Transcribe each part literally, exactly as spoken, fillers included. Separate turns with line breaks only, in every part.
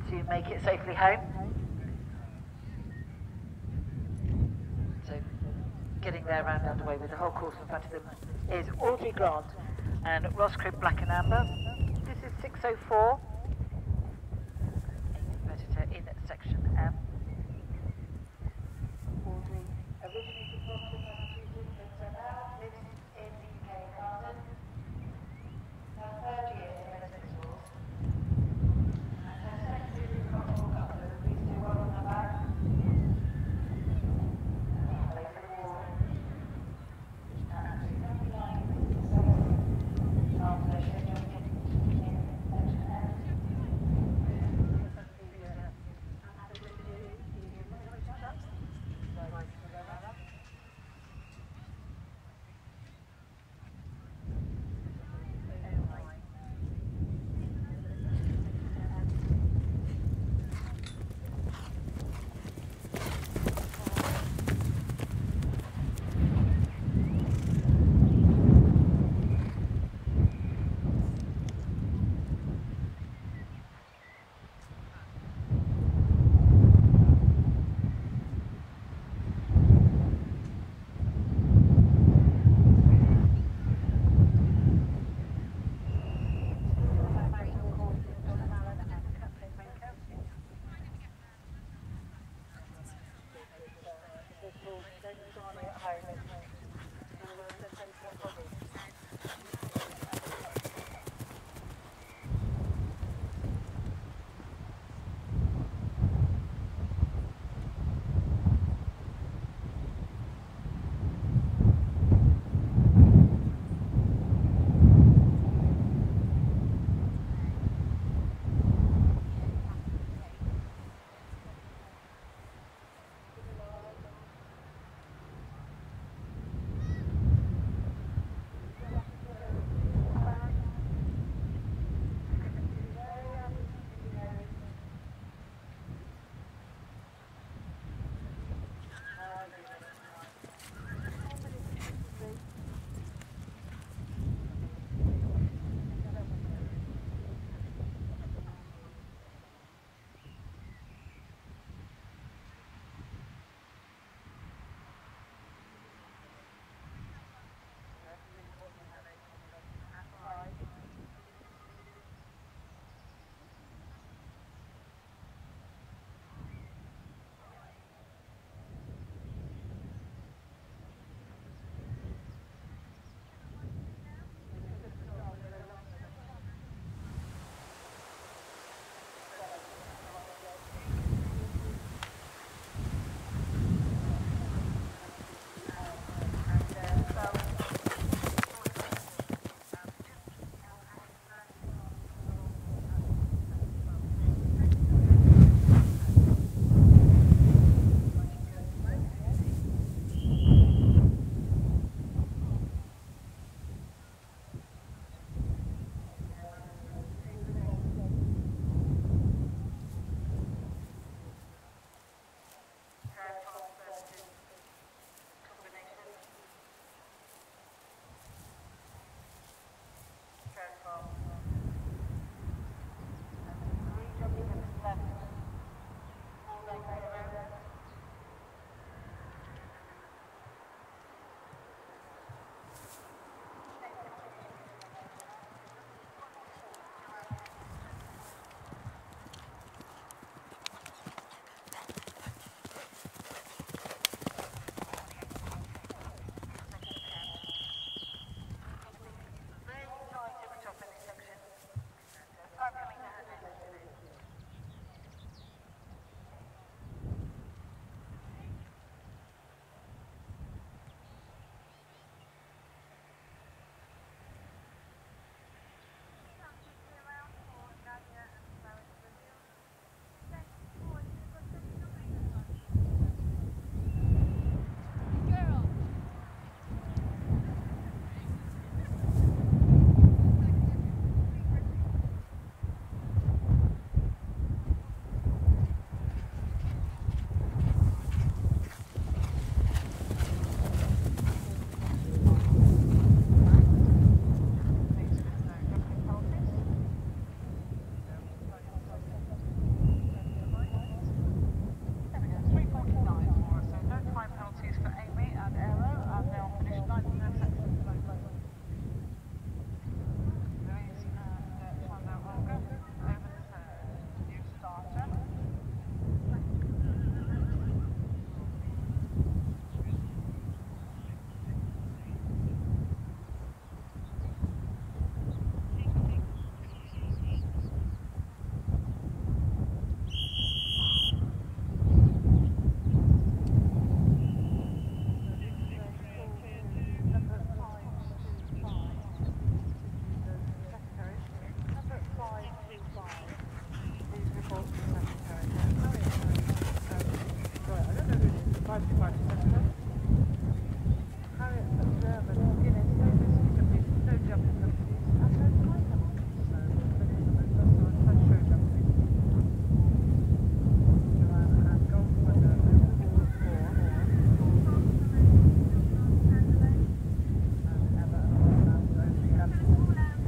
to make it safely home. So getting their round underway with the whole course in front of them is Audrey Grant and Ross Cribb Black and Amber. This is six oh four, a competitor in section M. Audrey originated from Massachusetts, but now lives in the U K and London. Her third year in Olympic schools. And her second year in Cocktail Cup, so please do welcome her back. Play for the war. And seventy-nine after she jumped in in section M.
ninety-five percent. Harriet German Guinness, no missing jumpies, no jumping penalties, and no time penalties. So finish on those first nine plus show jumping. Joanne and Golf Winner over the wall four. And Emma and over the eleven.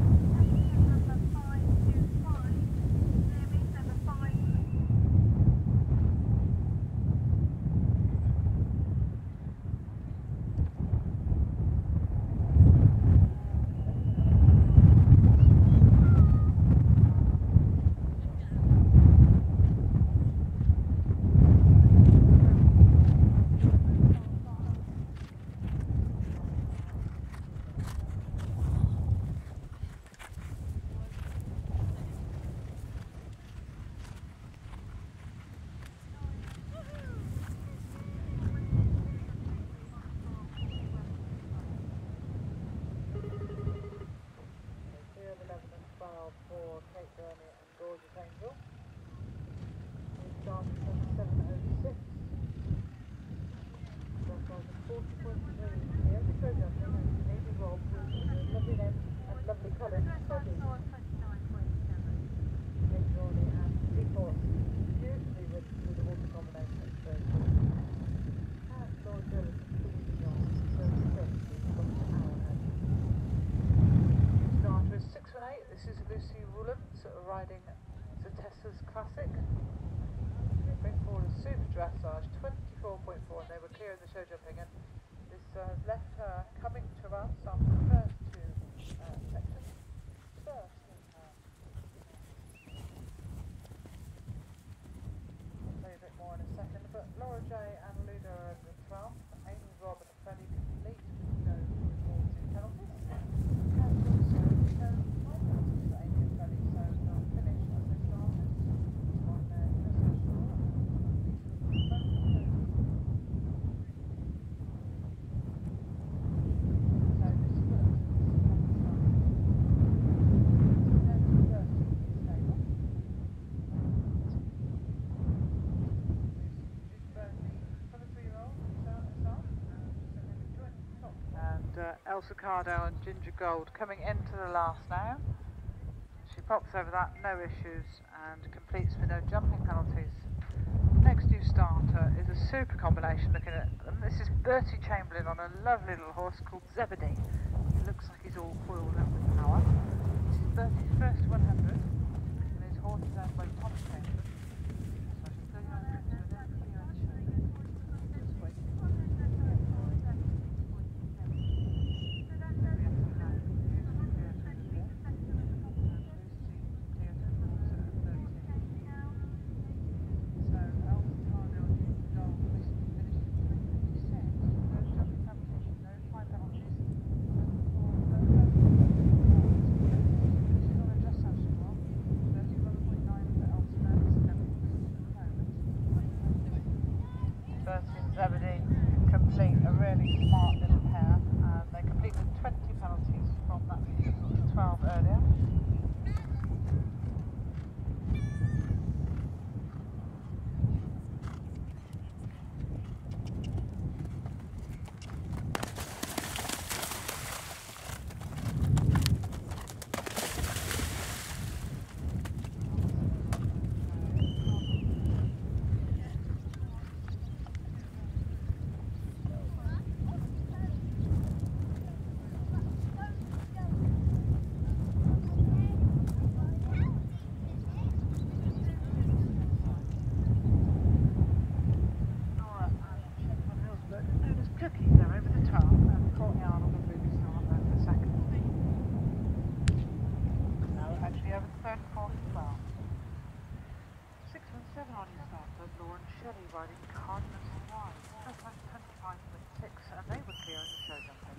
For Kate Burney and Gorgeous Angel. We started from seven oh six. That was a forty point three. The only show jumping and Navy Rob with a lovely name and lovely colour. Steady. Kate Burney and Seaport. Beautifully with, with the water combination. So, and Laura Jones completely on. So six is one hour ahead. Starter is six one eight. This is Lucy Rowlands riding the Tessa's Classic. Bring forward a super dressage, twenty-four point four, and they were clear in the show jumping, and this uh, has left her coming to us after the first two uh, sections. First in her. I'll tell you a bit more in a second, but Laura J and Luda are over the twelfth, Amy Rob and fairly complete with no more two penalties. Uh, Elsa Cardo and Ginger Gold coming into the last now. She pops over that, no issues, and completes with no jumping penalties. Next new starter is a super combination looking at them. This is Bertie Chamberlain on a lovely little horse called Zebedee. It looks like he's all coiled up with power. This is Bertie's first one hundred, and his horse is owned by Tom Chamberlain. So I should go down to the next Just wait. Zebedee complete, a really smart little pair, and they completed twenty penalties from that twelve earlier. Shelley riding Cardinals Wide, twenty-five point six, and they were clear in the show jumping.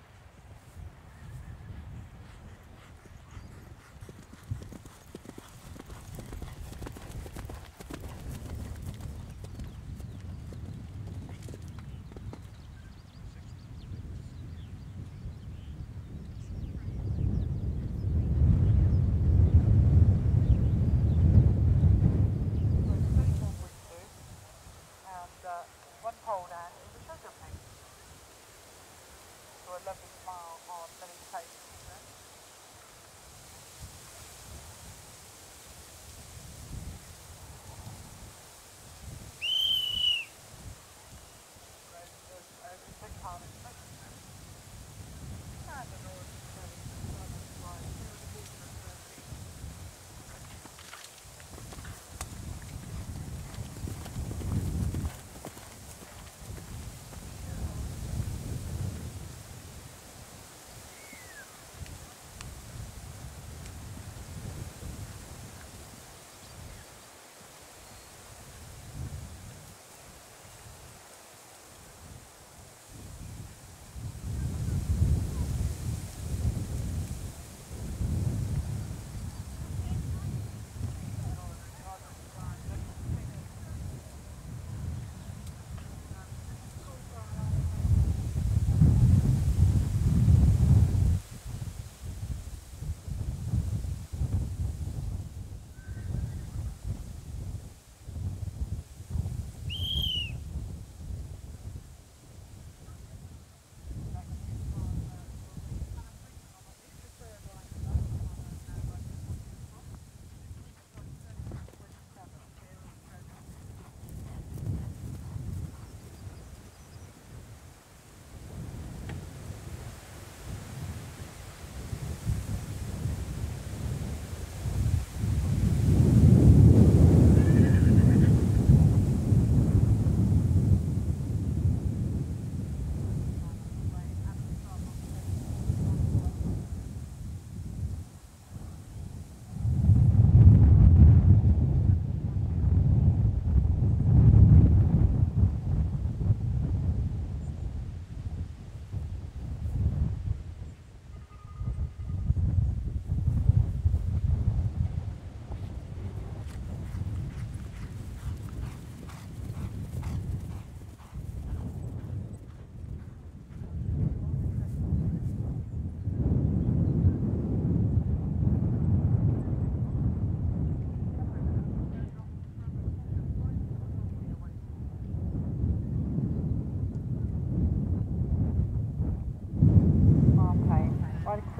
One pole down in the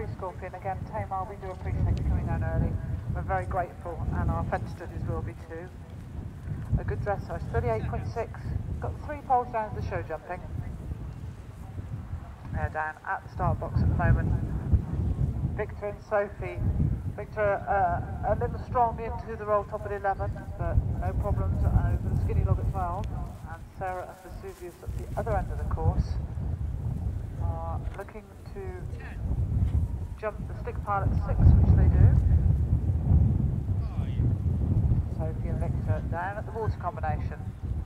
Free Scorpion. Again, Tamar, we do appreciate you coming down early. We're very grateful, and our fence judges will be too. A good dressage, thirty-eight point six. Got three poles down to the show jumping. They're down at the start box at the moment. Victor and Sophie. Victor uh, a little strong into the roll top at eleven, but no problems over the skinny log at twelve. And Sarah and Vesuvius at the other end of the course are looking to jump the stick pile at six, which they do. Sophie and Victor down at the water combination.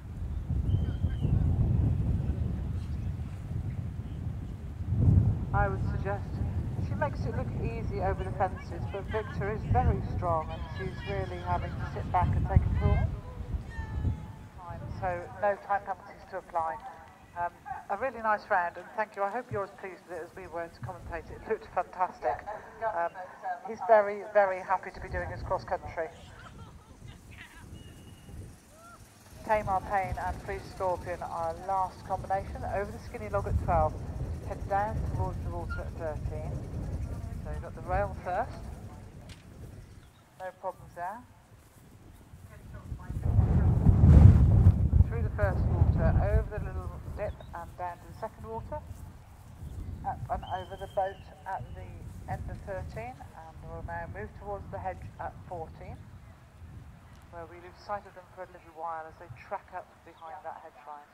I would suggest she makes it look easy over the fences, but Victor is very strong and she's really having to sit back and take a pull. So no time penalties to apply. Um, a really nice round, and thank you. I hope you're as pleased with it as we were to commentate it. It looked fantastic. Um, he's very, very happy to be doing his cross country. Tamar Payne and Free Scorpion are last combination over the skinny log at twelve. Head down towards the water at thirteen. So you've got the rail first. No problems there. Through the first water, over the little dip and down to the second water. Up and over the boat at the end of thirteen, and we'll now move towards the hedge at fourteen, where we lose sight of them for a little while as they track up behind that hedge line.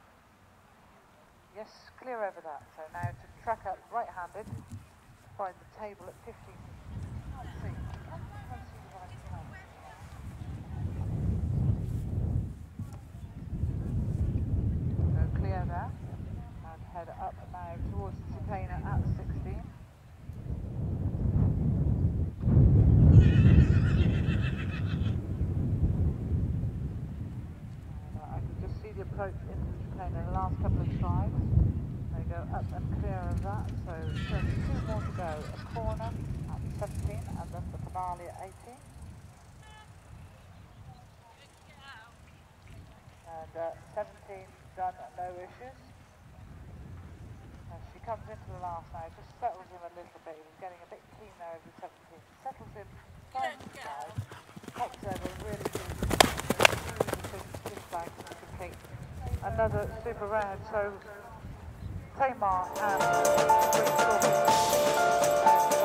Yes, clear over that. So now to track up right-handed, find the table at fifteen. Let's see. Let's see what I can. So clear there, and head up now towards the Cicana at sixteen. The approach into the chicane in the last couple of strides. They go up and clear of that, so just two more to go. A corner at seventeen and then the finale at eighteen. And uh, seventeen done, no issues. As she comes into the last now, just settles him a little bit. He was getting a bit keen there over the seventeen. Settles him, finds the side, pops over really good. Another super round, so Tamar and